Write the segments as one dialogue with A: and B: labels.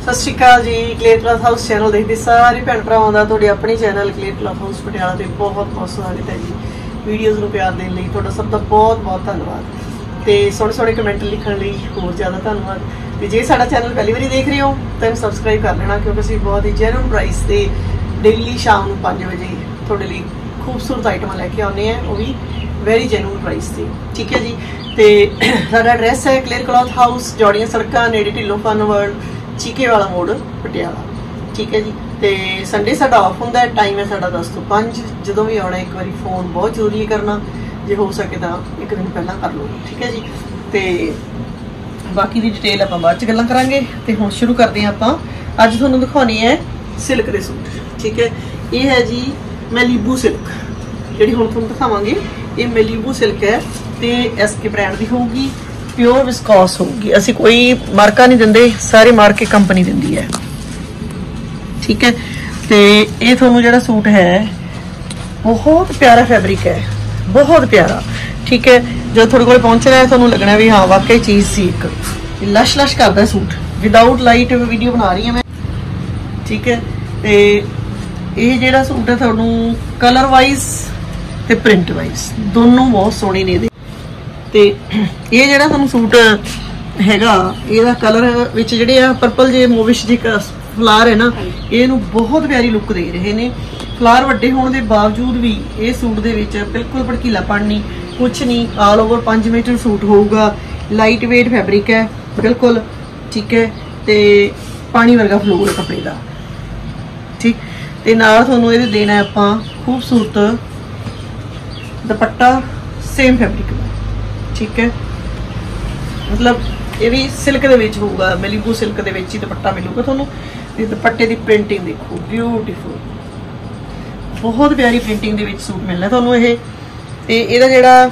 A: सत श्री अकाल जी। क्लेयर क्लॉथ हाउस चैनल देखते सारे भैन भरावां दा तुहाडे अपने channel clear cloth house Patiala ते बहुत बहुत स्वागत है जी। वीडियोज़ नूं प्यार देण लई तुहाडा सब दा बहुत बहुत धन्नवाद ते सोहणे सोहणे कमेंट लिखण लई होर ज़्यादा धन्नवाद। ते जे साडा चैनल पहली बारी देख रहे हो तो सबसक्राइब कर लेना, क्योंकि असीं बहुत ही जेन्युइन प्राइस ते डेली शाम नूं 5 बजे तुहाडे लई खूबसूरत आइटमां लैके आउने हैं, वो भी वेरी जेन्युइन प्राइस से। ठीक है जी। तो साडा एड्रैस है क्लेयर क्लॉथ हाउस, जौड़ियां सड़कां नेड़े ढिल्लों फन वर्ल्ड चीके वाला मोड़ पटियाला। ठीक है जी। तो संडे साडा ऑफ होंदा है, टाइम है साडा 10 ਤੋਂ 5। ਜਦੋਂ भी आना एक बार फोन बहुत जरूरी है करना, जो हो सके तो एक दिन पहला कर लो। ठीक है जी। तो बाकी की डिटेल आप बाद च गल्लां करांगे। तो हुण शुरू करते हैं। आप अज तुहानूं दिखाउणी है सिल्क दे सूट। ठीक है, ये है जी मैलीबू सिल्क, जिहड़ी हुण तुहानूं दिखावांगे। ये मैलीबू सिल्क है तो एसके ब्रांड की होगी, प्योर विस्कॉस होगी। असी कोई मार्का नहीं देंगे, सारे मार्के कंपनी दिंदी है। ठीक है। तो ये थोनू जो सूट है बहुत प्यारा फैब्रिक है, बहुत प्यारा। ठीक है, जो थोड़े को पहुंचना है थोनू लगना भी हाँ वाकई चीज़ सी। एक लश लश करता है सूट, विदाउट लाइट वीडियो बना रही है मैं। ठीक है। तो ये जो सूट है थोनू कलर वाइज ते प्रिंट वाइज दोनों बहुत सोहने ने। तो ये जो थोनू सूट हैगा, ये कलर विच जिहड़े आ पर्पल जे मोविश जी फ्लावर है ना, ये बहुत प्यारी लुक दे रहे हैं। फ्लावर वड्डे होने के बावजूद भी ये सूट दे विच बिल्कुल भड़कीलापन नहीं, कुछ नहीं। ऑल ओवर 5 मीटर सूट होगा, लाइट वेट फैब्रिक है बिल्कुल। ठीक है। तो पानी वर्गा फ्लो है कपड़े का। ठीक। तो नाल तुहानूं इहदे देना है आपां खूबसूरत दुपट्टा सेम फैब्रिक का। ठीक है, मतलब ये भी सिल्क दे विच होगा, मैलीबू सिल्क दे विच ही दुपट्टा मिलूगा तुहानूं। ते दुपट्टे की प्रिंटिंग देखो, ब्यूटीफुल, बहुत प्यारी प्रिंटिंग दे विच सूट मिलना तुहानूं ये। ते इहदा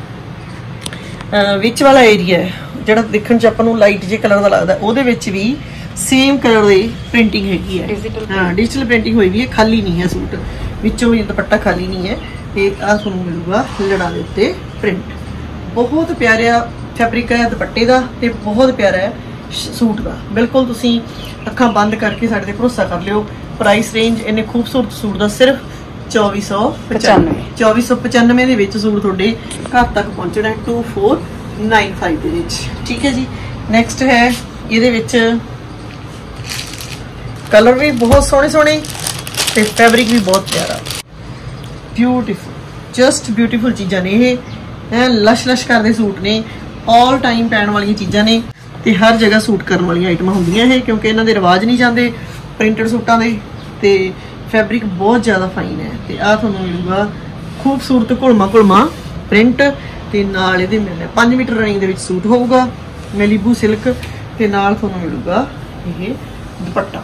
A: जिहड़ा विच वाला एरिया है, जिहड़ा दिखण च आपां नूं लाइट जे कलर दा लगदा, ओहदे विच भी सेम कलर दी प्रिंटिंग हैगी है। हाँ, डिजिटल प्रिंटिंग हुई भी है, खाली नहीं है सूट, विचों भी दुपट्टा खाली नहीं है। ते आ तुहानूं मिलूगा लड़ा दे उत्ते प्रिंट। बहुत प्यारा फैब्रिक है दुपट्टे का, ते बहुत प्यारा है सूट का। बिल्कुल तुसीं अखां बंद करके साडे ते भरोसा कर लिओ। प्राइस रेंज इन्ने खूबसूरत सूट का सिर्फ 2495। 2495 दे विच सूट तुहाडे घर तक पहुंचना है 2495 दे विच। ठीक है जी। नैक्सट है इहदे विच कलर भी बहुत सोहणे सोहणे ते फैब्रिक भी बहुत प्यारा, ब्यूटीफुल, जस्ट ब्यूटीफुल चीज़ां ने। ये लश लश करते सूट ने, ऑल टाइम पैण वाली चीज़ां ने, ते हर जगह सूट करने वाली आइटमां होंदियां है, क्योंकि इन्हां दे रिवाज नहीं जाते प्रिंटेड सूटां दे। ते फैब्रिक बहुत ज़्यादा फाइन है। तो आ तुहानूं मिलूगा खूबसूरत घुलमा घुलमा प्रिंट, ते नाल इहदे मिलने 5 मीटर रनिंग दे विच सूट होऊगा मैलीबू सिल्क। ते नाल तुहानूं मिलूगा ये दुपट्टा।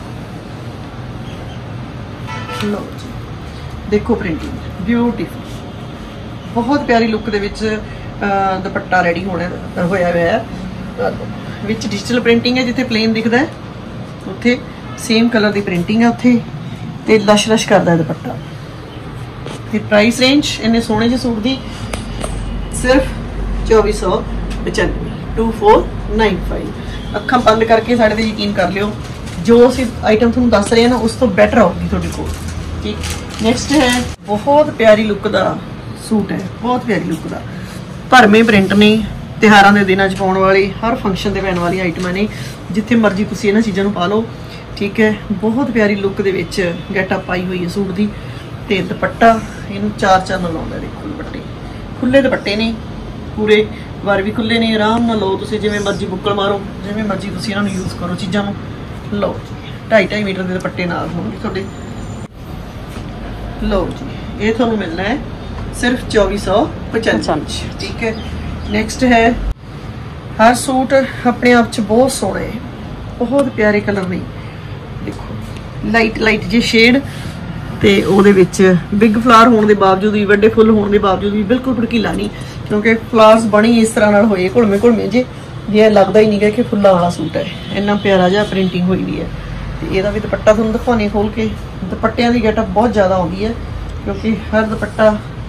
A: लो जी, देखो प्रिंटिंग ब्यूटीफुल, बहुत प्यारी लुक दे विच दुपट्टा रेडी होने होया हुआ है। विच डिजिटल प्रिंटिंग है, जिथे प्लेन दिखता है उत्थे सेम कलर की प्रिंटिंग है उत्थे, ते लश लश करता है दुपट्टा। ते प्राइस रेंज इन्ने सोहणे जे सूट दी सिर्फ 2495, 2495। अखां बंद करके साडे ते यकीन कर लिओ, जो असीं आइटम तुहानूं दस रहे हैं ना उस तो बैटर आऊगी तुहाडे कोल। ठीक। नैक्सट है बहुत प्यारी लुक का सूट है, बहुत प्यारी लुक का भरवें प्रिंट ने, त्योहारों के दिनों पाने वाले हर फंक्शन से पैन वाली आइटमां ने, जिथे मर्जी तुसीं इन्हां चीज़ों पा लो। ठीक है, बहुत प्यारी लुक दे विच गैटअप पाई हुई है सूट की। ते दुपट्टा इनू 4 चन्न लाउंदा, देखो दुपट्टे खुले दुपट्टे ने, पूरे वार भी खुले ने, आराम नाल लो तुसीं, जिवें मर्जी बुक्कल मारो, जिवें मर्जी तुसीं इन्हां नूं यूज़ करो चीज़ां नूं। लो 2.5 मीटर के दुपट्टे नाल होणगे तुहाडे। लो जी, ये तुहानूं मिलना है सिर्फ 2495। ठीक है। नैक्सट है हर सूट अपने आप च बहुत सोहना है, बहुत प्यारे कलर ने। देखो लाइट लाइट जे शेड, ते ओहदे विच बिग फ्लावर होने के बावजूद भी, वड्डे फुल होने के बावजूद भी बिल्कुल भड़कीला नहीं, क्योंकि फ्लावर्स बनी इस तरह नाल होए घुलमे घुलमे जे लगता ही नहीं है कि फुल्ला वाला सूट है। इन्ना प्यारा जिहा प्रिंटिंग हुई भी है। तो यदा भी दुपट्टा तुहानूं दिखाने खोल के, दुपट्टियां की गैटअप बहुत ज़्यादा आउंदी है, क्योंकि हर दुपट्टा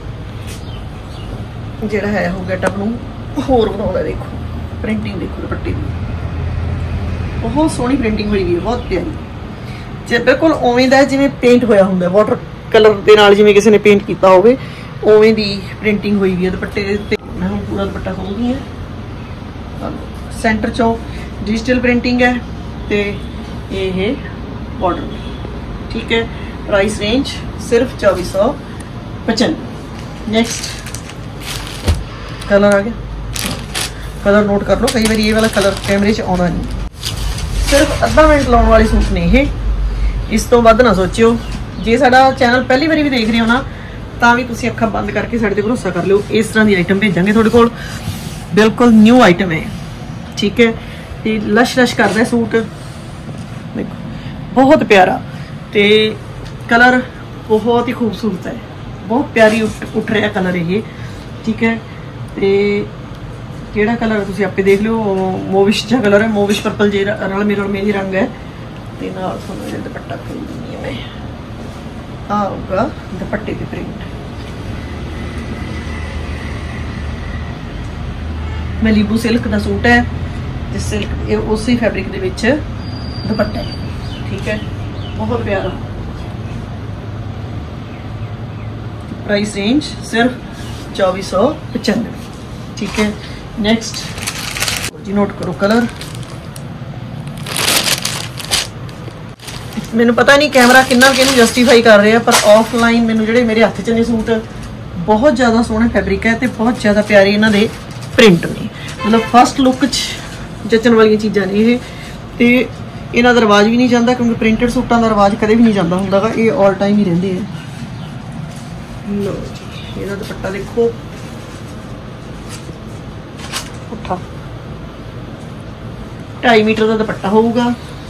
A: जिहड़ा है वो गैटअप नूं होर बनाउंदा। देखो प्रिंटिंग देखो दुपट्टे की, बहुत सोहनी प्रिंटिंग हुई है, बहुत प्यारी, जे बिल्कुल उवें दा जिवें पेंट होया हुंदा वाटर कलर दे नाल, जिवें किसी ने पेंट कीता होवे उवें दी प्रिंटिंग हुई है दुपट्टे दे उत्ते। मैं हुण पूरा दुपट्टा खोलदी है, सेंटर चों डिजिटल प्रिंटिंग है ते ये बॉर्डर, ठीक है। प्राइस रेंज सिर्फ 2495। नेक्स्ट कलर आ गया, कलर नोट कर लो, कई बार ये वाला कलर कैमरे च आउंदा नहीं। सिर्फ अद्धा मिनट लाउण वाले सूट ने ये, इस तो वध ना सोचियो। जे साडा चैनल पहली बारी भी देख रहे हो ना तां भी तुसीं अखां बंद करके साडे ते भरोसा कर लिओ, इस तरह की आइटम भेजांगे तुहाडे कोल, बिल्कुल न्यू आइटम है, ठीक है। ते लश लश करदा सूट, देखो बहुत प्यारा, ते कलर बहुत ही खूबसूरत है, बहुत प्यारी उठ रहा कलर ये, ठीक है। ते केड़ा कलर है तुसीं आपे देख लिओ, मोविश जा कलर है, मोविश पर्पल जे रलमे जी रंग है। ते नाल तुहानूं ये दुपट्टा खोल दिंदी मैं, आ होगा दुपट्टे दी प्रिंट, मलीबू सिल्क का सूट है, ते सिल्क उसी फैब्रिक दे विच दुपट्टा है, ठीक है, बहुत प्यारा। प्राइस रेंज सिर्फ 2495, ठीक है। नेक्स्ट जी नोट करो कलर, मैनू पता नहीं कैमरा किन्ना किनू जस्टिफाई कर रहे हैं, पर ऑफलाइन मैनू जिहड़े मेरे हत्थ च ने सूट बहुत ज़्यादा सोहना फैब्रिक है, तो बहुत ज़्यादा प्यारे इन्हां दे प्रिंट ने, मतलब फस्ट लुक च जचन वाली चीज़ां ने ये, ते इन्हां दा रिवाज भी नहीं जाता, क्योंकि प्रिंटेड सूटां दा रिवाज कदे भी नहीं जाता हुंदा गा, ये ऑल टाइम ही रहिंदे है। लो जी इहदा दुपट्टा देखो, उठा 2.5 मीटर का दुपट्टा होगा,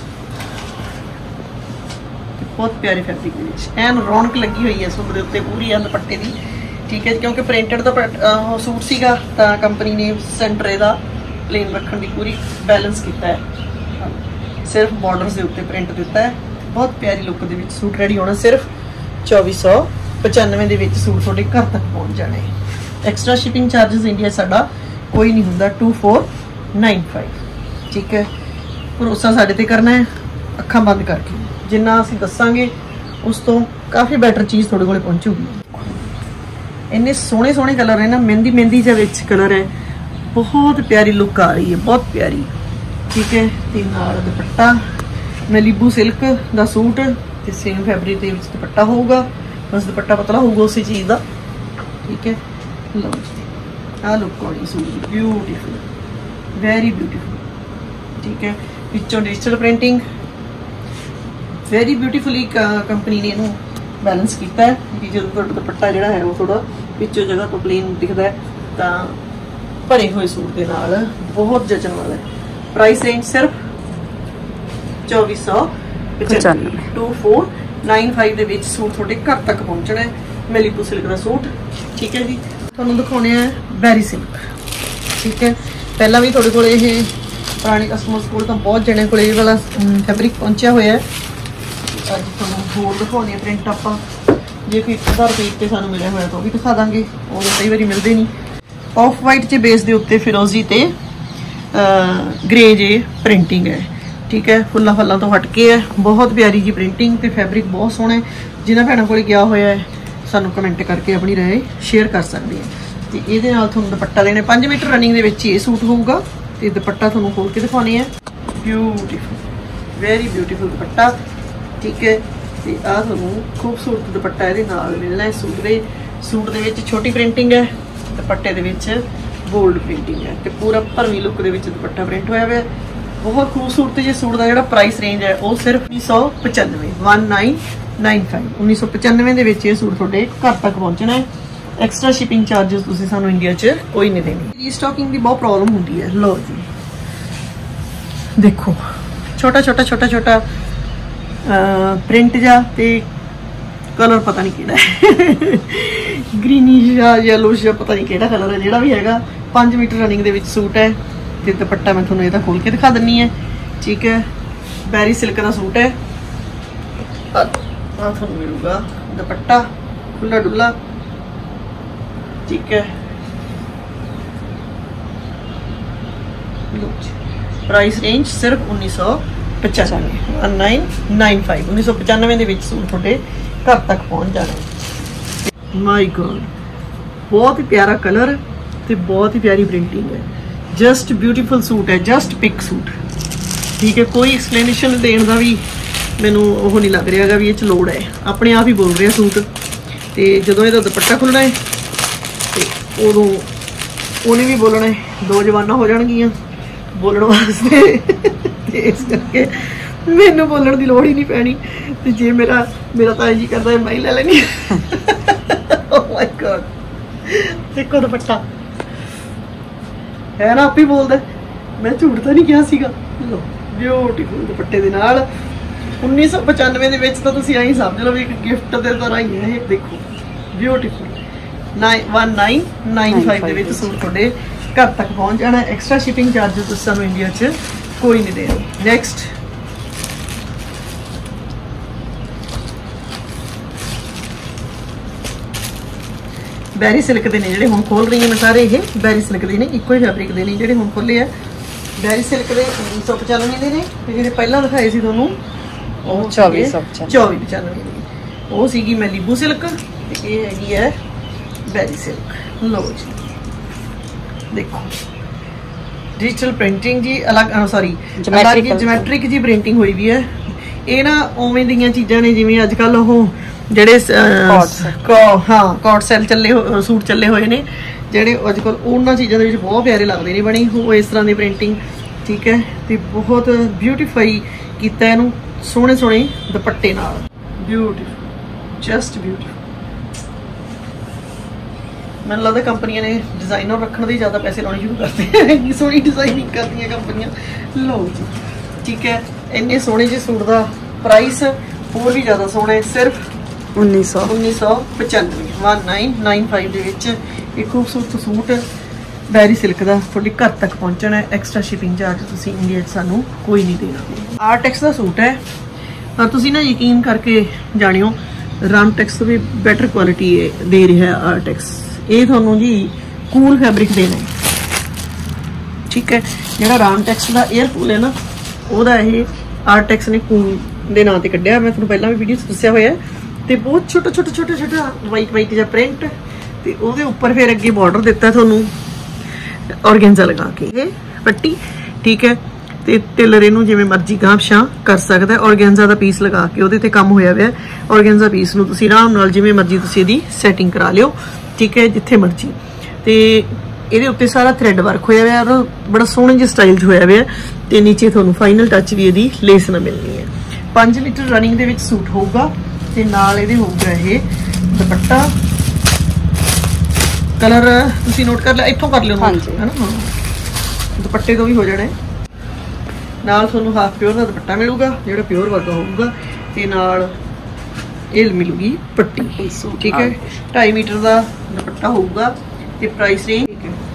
A: बहुत प्यारे फैब्रिक दे विच एन रौनक लगी हुई है सूट दे उत्ते पूरी है दुपट्टे दी, ठीक है। क्योंकि प्रिंटेड दा सूट सीगा तां कंपनी ने सेंटर इहदा प्लेन रखने की पूरी बैलेंस किया है, सिर्फ बॉर्डर्स दे उत्ते प्रिंट दिता है, बहुत प्यारी लुक दे विच सूट रेडी होना। सिर्फ 2495 दे विच सूट तुहाडे घर तक पहुंच जाना है। एक्सट्रा शिपिंग चार्जेस इंडिया साडा कोई नहीं हुंदा, 2495, ठीक है। भरोसा साडे ते करना है अखां बंद करके, जिन्ना असीं दस्सांगे उस तो काफ़ी बैटर चीज़ तुहाडे कोल पहुंचूगी। इन्ने सोहने सोहने कलर है ना, मेहंदी मेहंदी जे विच कलर है, बहुत प्यारी लुक आ रही है, बहुत प्यारी, ठीक है। ते नाल दुपट्टा मलीबू सिल्क दा सूट, ते सेम फैब्रिक दे विच दुपट्टा होगा, बस दुपट्टा पतला होगा उसी चीज़ दा, ठीक है। लो आ लुक आनी सूट ब्यूटीफुल, वेरी ब्यूटीफुल, ठीक है। पिछों digital printing very beautifully company ने इनू बैलेंस किया है कि जो दुपट्टा जिहड़ा है वो थोड़ा पिछों जगह तो प्लेन दिखता है, तो भरे हुए सूट के नाल बहुत जचन वाला है। प्राइस रेंज सिर्फ 2495, 2495 दे विच सूट थोड़े घर तक पहुंचना है, मलीबू सिल्क का सूट, ठीक है जी। तुहानूं दिखाने हैं बैरी सिल्क, ठीक है। पहला भी थोड़े कोल ये पुराने कस्टमर्स कोल तो बहुत जने कोल ये वाला फैब्रिक पहुंचा हुआ है। अज तुहानूं होर दिखाने हैं प्रिंट, आपां जे कोई 1000 रुपये ते सानूं मिलिया होया तो भी दिखा दांगे, और कई बारी मिलते नहीं। ऑफ वाइट के बेस के उत्ते फिरोजी ते ग्रे जे प्रिंटिंग है, ठीक है। फुल्ला फल्लां तो हट के है, बहुत प्यारी जी प्रिंटिंग, तो फैब्रिक बहुत सोहना है। जिन्हां भैणां कोल गया होया है सानूं कमेंट करके अपनी राय शेयर कर सकते हैं। तो ये दुपट्टा लेने 5 मीटर रनिंग दे विच ये सूट होगा, तो दुपट्टा तुहानूं खोल के दिखाने हैं, ब्यूटीफुल, वेरी ब्यूटीफुल दुपट्टा, ठीक है। तो आ तुहानूं खूबसूरत दुपट्टा ये नाल मिलना है। सूट दे विच छोटी प्रिंटिंग है, दुपट्टे दे विच बोल्ड प्रिंटिंग है, तो पूरा भरवी लुक दे विच दुपट्टा प्रिंट होया हुआ है, बहुत खूबसूरत जी। सूट का जिहड़ा प्राइस रेंज है वो सिर्फ 1995, 1995 दे विच ये सूट तुहाडे घर तक पहुंचना है। एक्सट्रा शिपिंग चार्जेस तुसीं सानूं इंडिया च कोई नहीं देनी। रीस्टॉकिंग की बहुत प्रॉब्लम होंदी है। लो जी देखो छोटा छोटा छोटा छोटा प्रिंट जा ते कलर पता नहीं किहड़ा है ग्रीनिश या येलोश या पता नहीं किहड़ा कलर है, जिहड़ा भी हैगा 5 मीटर रनिंग दे विच सूट है। ते दुपट्टा मैं तुहानूं इहदा खोल के दिखा दिन्नी है, ठीक है। बैरी सिल्क का सूट है, तुहानूं मिलूगा दुपट्टा खुला डुला, ठीक है। प्राइस रेंज सिर्फ 1995 1995 1995 ਦੇ ਵਿੱਚ ਸੂਟ ਤੁਹਾਡੇ ਘਰ ਤੱਕ ਪਹੁੰਚ ਜਾਣਾ। ਮਾਈ ਗॉड बहुत ही प्यारा कलर ਤੇ बहुत ही प्यारी प्रिंटिंग है। जस्ट ब्यूटीफुल सूट है, जस्ट पिक सूट। ठीक है, कोई एक्सप्लेनेशन देने का भी मैनू वो नहीं लग रहा भी ये लोड़ है, अपने आप ही बोल रहा सूट। तो जो यदा दुपट्टा खुलना है तो उदों उन्हें भी बोलना है, दो जबाना हो जाएगियां बोलने वास्ते। इस करके मैनू बोलने की लोड़ ही नहीं पैनी। तो जे मेरा तो जी करता है मैं ही ले लेनी। ओह माय गॉड, देखो दुपट्टा है ना, आप ही बोलता मैं झूठ तो नहीं किया सीगा। लो ब्यूटीफुल दुपट्टे दे नाल 1995 ਦੇ ਵਿੱਚ ਤਾਂ ਤੁਸੀਂ ਐਂ ਸਮਝ ਲਓ ਵੀ ਇੱਕ ਗਿਫਟ ਦੇ ਤਰ੍ਹਾਂ ਹੀ ਹੈ। ਇਹ ਦੇਖੋ ਬਿਊਟੀਫੁਲ 1995 ਦੇ ਵਿੱਚ ਸੂਟ ਤੁਹਾਡੇ ਘਰ ਤੱਕ ਪਹੁੰਚ ਜਾਣਾ। ਐਕਸਟਰਾ ਸ਼ਿਪਿੰਗ ਚਾਰजेस ਤੁਸੀਂ ਸਾਨੂੰ ਇੰਡੀਆ 'ਚ ਕੋਈ ਨਹੀਂ ਦੇਣਾ। ਨੈਕਸਟ बैरी सिल्क के ने जोड़े हम खोल रही हैं मैं सारे, ये बैरी सिल्क के ने इको ही फैब्रिक के ने जोड़े हम खोले है। बैरी सिल्क के 1995 के ने ते जो पहला दिखाए थे थोनों 2495 वो सी मैलीबू सिल्क, ये हैगी है बैरी सिल्क। लो जी देखो डिजिटल प्रिंटिंग जी, अलग सॉरी जोमैट्रिक जी प्रिंटिंग हुई भी है। ये ना उवें दी चीज़ां ने जिवें अजकल वो ਜਿਹੜੇ ਹਾਂ ਕੋਟ ਸੈਲ ਚੱਲੇ ਸੂਟ ਚੱਲੇ ਹੋਏ ਨੇ ਜਿਹੜੇ ਅੱਜਕੱਲ ਉਹਨਾਂ ਚੀਜ਼ਾਂ ਦੇ ਵਿੱਚ ਬਹੁਤ ਪਿਆਰੇ ਲੱਗਦੇ ਨੇ ਬਣੀ ਉਹ ਇਸ ਤਰ੍ਹਾਂ ਦੀ ਪ੍ਰਿੰਟਿੰਗ। ਠੀਕ ਹੈ, ਤੇ ਬਹੁਤ ਬਿਊਟੀਫਾਈ ਕੀਤਾ ਇਹਨੂੰ ਸੋਹਣੇ ਸੋਹਣੇ ਦੁਪੱਟੇ ਨਾਲ। Beautiful, just beautiful. ਮੈਨੂੰ ਲੱਗਦਾ ਕੰਪਨੀਆਂ ਨੇ ਡਿਜ਼ਾਈਨਰ ਰੱਖਣ ਦੇ ਜ਼ਿਆਦਾ ਪੈਸੇ ਲਾਉਣੇ ਸ਼ੁਰੂ ਕਰਤੇ ਹੈ। ਇੰਨੀ ਸੋਹਣੀ ਡਿਜ਼ਾਈਨਿੰਗ ਕਰਦੀਆਂ ਕੰਪਨੀਆਂ। ਲਓ ਜੀ ਠੀਕ ਹੈ, ਇੰਨੇ ਸੋਹਣੇ ਜਿਹੇ ਸੂਟ ਦਾ ਪ੍ਰਾਈਸ ਹੋਰ ਵੀ ਜ਼ਿਆਦਾ ਸੋਹਣਾ ਹੈ, ਸਿਰਫ 1995 1995 ਦੇ ਵਿੱਚ ਇੱਕ ਖੂਬਸੂਰਤ ਸੂਟ ਬੈਰੀ ਸਿਲਕ ਦਾ ਤੁਹਾਡੇ ਘਰ ਤੱਕ ਪਹੁੰਚਣਾ ਹੈ। ਐਕਸਟਰਾ ਸ਼ਿਪਿੰਗ ਚਾਰਜ ਤੁਸੀਂ ਇੰਡੀਆ 'ਚ ਸਾਨੂੰ ਕੋਈ ਨਹੀਂ ਦੇਣਾ। ਆਰਟੈਕਸ ਦਾ ਸੂਟ ਹੈ ਪਰ ਤੁਸੀਂ ਨਾ ਯਕੀਨ ਕਰਕੇ ਜਾਣਿਓ ਰਾਮਟੈਕਸ ਤੋਂ ਵੀ ਬੈਟਰ ਕੁਆਲਿਟੀ ਦੇ ਰਿਹਾ ਹੈ ਆਰਟੈਕਸ। ਇਹ ਤੁਹਾਨੂੰ ਜੀ ਕੂਲ ਫੈਬਰਿਕ ਦੇਣਾ ਹੈ। ਠੀਕ ਹੈ, ਜਿਹੜਾ ਰਾਮਟੈਕਸ ਦਾ 에ਅਰ ਕੂਲ ਹੈ ਨਾ ਉਹਦਾ ਇਹ ਆਰਟੈਕਸ ਨੇ ਕੂਲ ਦੇ ਨਾਂ ਤੇ ਕੱਢਿਆ। ਮੈਂ ਤੁਹਾਨੂੰ ਪਹਿਲਾਂ ਵੀ ਵੀਡੀਓ 'ਚ ਦੱਸਿਆ ਹੋਇਆ। ਤੇ ਬਹੁਤ ਛੋਟਾ ਵਾਈਟ ਜਿਹਾ ਪ੍ਰਿੰਟ ਤੇ ਉਹਦੇ ਉੱਪਰ ਫਿਰ ਅੱਗੇ ਬਾਰਡਰ ਦਿੱਤਾ ਤੁਹਾਨੂੰ ਔਰਗੈਂਜ਼ਾ ਲਗਾ ਕੇ ਇਹ ਪੱਟੀ। ਠੀਕ ਹੈ, ਤੇ ਟੇਲਰ ਇਹਨੂੰ ਜਿਵੇਂ ਮਰਜ਼ੀ ਗਾਂਪਸ਼ਾਂ ਕਰ ਸਕਦਾ। ਔਰਗੈਂਜ਼ਾ ਦਾ ਪੀਸ ਲਗਾ ਕੇ ਉਹਦੇ ਤੇ ਕੰਮ ਹੋਇਆ ਹੋਇਆ। ਔਰਗੈਂਜ਼ਾ ਪੀਸ ਨੂੰ ਤੁਸੀਂ ਆਰਾਮ ਨਾਲ ਜਿਵੇਂ ਮਰਜ਼ੀ ਤੁਸੀਂ ਇਹਦੀ ਸੈਟਿੰਗ ਕਰਾ ਲਿਓ। ਠੀਕ ਹੈ, ਜਿੱਥੇ ਮਰਜ਼ੀ। ਤੇ ਇਹਦੇ ਉੱਤੇ ਸਾਰਾ ਥ੍ਰੈਡ ਵਰਕ ਹੋਇਆ ਹੋਇਆ ਔਰ ਬੜਾ ਸੋਹਣੇ ਜਿਹੇ ਸਟਾਈਲ 'ਚ ਹੋਇਆ ਹੋਇਆ। ਤੇ ਨੀਚੇ ਤੁਹਾਨੂੰ ਫਾਈਨਲ ਟੱਚ ਵੀ ਇਹਦੀ ਲੇਸ ਨਾਲ ਮਿਲਣੀ ਹੈ। 5 ਮੀਟਰ ਰਨਿੰਗ ਦੇ ਵਿੱਚ ਸੂਟ ਹੋਊਗਾ ਤੇ ਨਾਲ ਇਹਦੇ ਹੋਊਗਾ ਇਹ ਦੁਪੱਟਾ। ਕਲਰ ਤੁਸੀਂ ਨੋਟ ਕਰ ਲਿਆ, ਇੱਥੋਂ ਕਰ ਲਿਓ ਹੈ ਨਾ, ਦੁਪੱਟੇ ਤੋਂ ਵੀ ਹੋ ਜਾਣਾ। ਨਾਲ ਤੁਹਾਨੂੰ ਹਾਫ ਪਿਓਰ ਦਾ ਦੁਪੱਟਾ ਮਿਲੂਗਾ ਜਿਹੜਾ ਪਿਓਰ ਵਰਗਾ ਹੋਊਗਾ ਤੇ ਨਾਲ ਇਹ ਮਿਲੂਗੀ ਪੱਟੀ। ਠੀਕ ਹੈ, 2.5 ਮੀਟਰ ਦਾ ਦੁਪੱਟਾ ਹੋਊਗਾ ਤੇ ਪ੍ਰਾਈਸ ਰੇਂਜ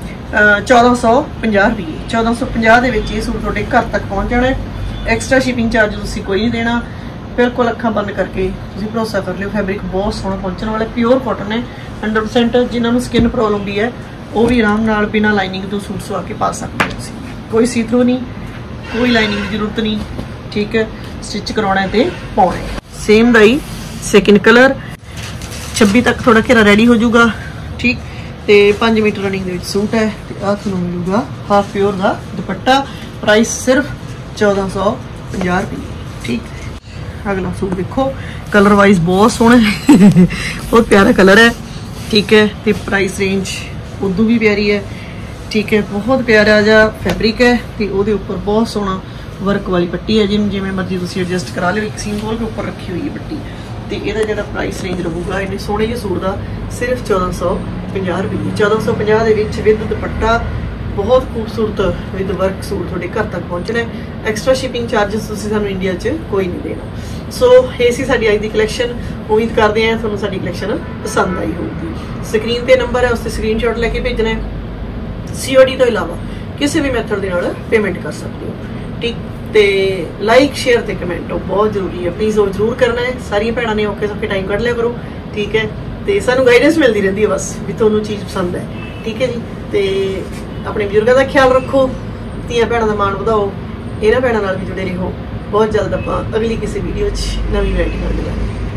A: 1450 ਰੁਪਏ। 1450 ਦੇ ਵਿੱਚ ਇਹ ਸੂਟ ਤੁਹਾਡੇ ਘਰ ਤੱਕ ਪਹੁੰਚ ਜਾਣਾ। ਐਕਸਟਰਾ ਸ਼ਿਪਿੰਗ ਚਾਰਜ ਤੁਸੀਂ ਕੋਈ ਨਹੀਂ ਦੇਣਾ। बिल्कुल अखा बंद करके भरोसा कर लियो, फैब्रिक बहुत सोहना पहुंचने वाला। प्योर कॉटन है 100%। जिन्होंने स्किन प्रॉब्लम भी है वो भी आराम नाल बिना लाइनिंग तो सूट सवा के पा सकते हो। कोई सी थ्रू नहीं, कोई लाइनिंग की जरूरत नहीं। ठीक है, स्टिच करवाना है तो पाना है। सेम दा ही सैकेंड कलर 26 तक थोड़ा घेरा रेडी हो जाऊगा। ठीक, तो 5 मीटर रनिंग दे विच सूट है ते आ तुहानूं मिलूगा हाफ प्योर का दुपट्टा। प्राइस सिर्फ 1450 रुपये। ठीक, अगला सूट देखो कलर वाइज बहुत सोहना है। बहुत प्यारा कलर है। ठीक है, तो प्राइस रेंज उदू भी प्यारी है। ठीक है, बहुत प्यारा जा फैब्रिक है तो वो ऊपर बहुत सोहना वर्क वाली पट्टी है जिमें मर्जी तुम एडजस्ट करा लो। एक सीम खोल के उपर रखी हुई है पट्टी। तो यदा जो प्राइस रेंज रहूगा इन्ने सोहने जे सूट का सिर्फ 1450 रुपये। 1450 के विद दुपट्टा बहुत खूबसूरत विद वर्क सूट थोड़े घर तक पहुँचना है। एक्सट्रा शिपिंग चार्जेस तुसीं सानूं इंडिया च कोई नहीं देना। सो ये सी साडी अज दी कलैक्शन। उम्मीद करते हैं तुहानूं साडी कलैक्शन पसंद आई होगी। स्क्रीन ते नंबर है, उससे स्क्रीनशॉट लैके भेजना है। COD तो इलावा किसी भी मैथड दे नाल पेमेंट कर सकते हो। ठीक, तो लाइक शेयर ते कमेंट बहुत जरूरी है, प्लीज़ वो जरूर करना है। सारिया भैणां ने औखे सौखे टाइम कढ लिया करो। ठीक है, तो सानूं गाइडेंस मिलती रहती है बस भी तुहानूं चीज़ पसंद है। ठीक है जी, तो अपने बजुर्गों का ख्याल रखो ਧੀਆਂ ਭੈਣਾਂ ਦਾ ਮਾਣ ਵਧਾਓ, ਇਹਨਾਂ ਭੈਣਾਂ ਨਾਲ ਵੀ ਜੁੜੇ ਰਹੋ। बहुत जल्द आप अगली किसी वीडियो नवी वैरायटी मिल जाएगी।